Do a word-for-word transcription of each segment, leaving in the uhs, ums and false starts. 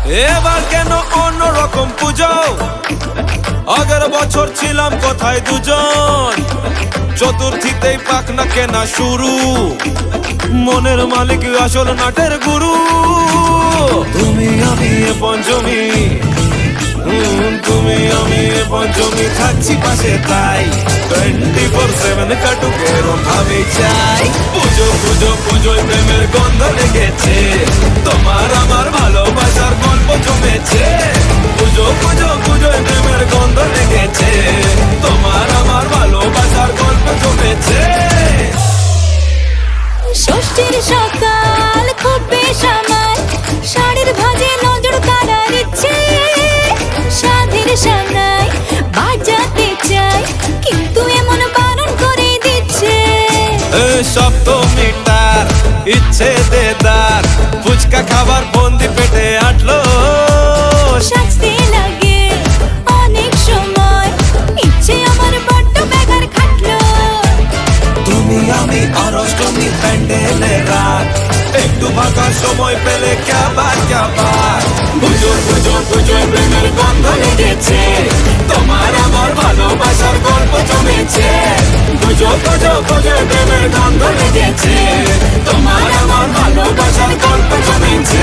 এবার কেন অন্যরকম পুজো? আগের বছর ছিলাম কোথায় দুজন, চতুর্থীতেই পাখনা কেনা শুরু। মনের মালিক আসল নাটের গুরু। তুমি আমি এ পঞ্চমী, তুমি আমি এ পঞ্চমী থাকছি পাশে, তাই টোয়েন্টি ফোর সেভেন কাটুক এরম ভাবে চাই। পুজো পুজো পুজোয় প্রেমের গন্ধ লেগেছে, তোমার আমার ভালোবাসার গল্প জমেছে। পুজো পুজো পুজোয় প্রেমের গন্ধ লেগেছে, তোমার আমার ভালোবাসার গল্প জমেছে। ষষ্ঠীর সকাল খুব বেসামাল, শাড়ির ভাজে নজর কাড়ার ইচ্ছে। সাধের সামনায় বাজাতে চাই, কিন্তু এমন বারণ করে দিচ্ছে। সপ্তমীটার ইচ্ছে দেদার, ফুচকা খাবার বন্দি পেটে আটলো। সাজতে লাগে অনেক সময়, ইচ্ছে আমার বড্ড বেগার খাটলো। তুমি আমি আর অষ্টমী প্যান্ডেলে রাত, একটু ফাঁকা সময় পেলে ক্যাবার ক্যাবার। পুজো পুজো পুজোয় প্রেমের গন্ধ লেগেছে, তোমার আমার ভালোবাসার গল্প জমেছে। পুজো পুজো পুজোয় প্রেমের গন্ধ লেগেছে, তোমার আমার ভালোবাসার গল্প জমেছে।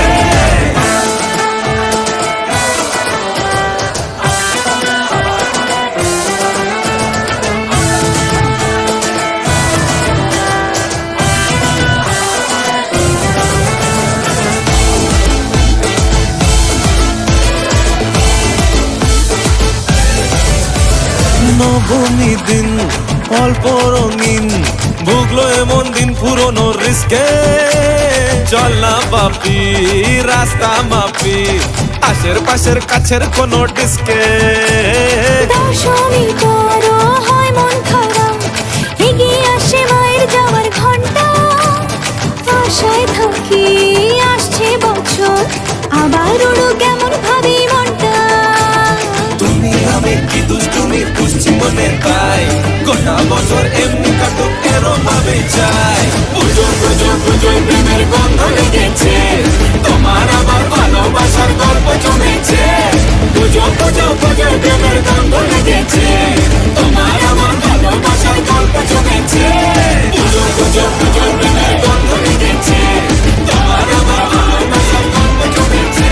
নবমী দিন অল্প রঙিন, ভুগলো এমন দিন পুরনো রিস্কে। চল না বাপি রাস্তা মাপি, আশের পাশের কাছের কোনো ডিস্কে। দশমী বড় হয় মন খারাপ, এগিয়ে আসে মায়ের যাওয়ার ঘন্টা। আশায় থাকি আসছে বছর, আবার উড়ো কেমন ভাবি মনটা। তুমি আমি কি দুষ্টুমি বুঝছি মনে, তাই গোটা বছর এমনি কাটুক এরম ভাবে চাই। পুজো পুজো পুজোয় প্রেমের গন্ধ লেগেছে, তোমার আমার ভালোবাসার গল্প জমেছে। পুজো পুজো পুজোয় প্রেমের গন্ধ লেগেছে, তোমার আমার ভালোবাসার গল্প জমেছে। পুজো পুজো পুজোয় প্রেমের গন্ধ লেগেছে, তোমার আমার ভালোবাসার গল্প জমেছে।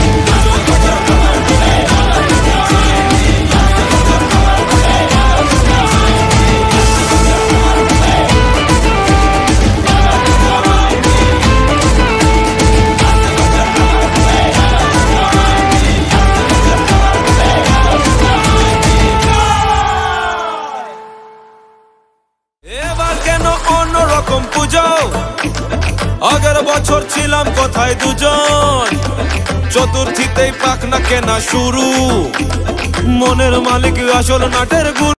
এবার কেন অন্যরকম পুজো? আগের বছর ছিলাম কোথায় দুজন, চতুর্থীতেই পাখনা কেনা শুরু। মনের মালিক আসল নাটের গুরু।